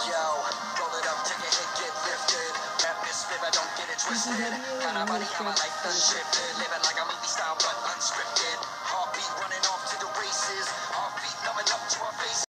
Yo, roll it up, take a hit, get lifted. Rap is spit, I don't get it twisted. Kinda money, how my life done shifted. Living like a movie style, but unscripted.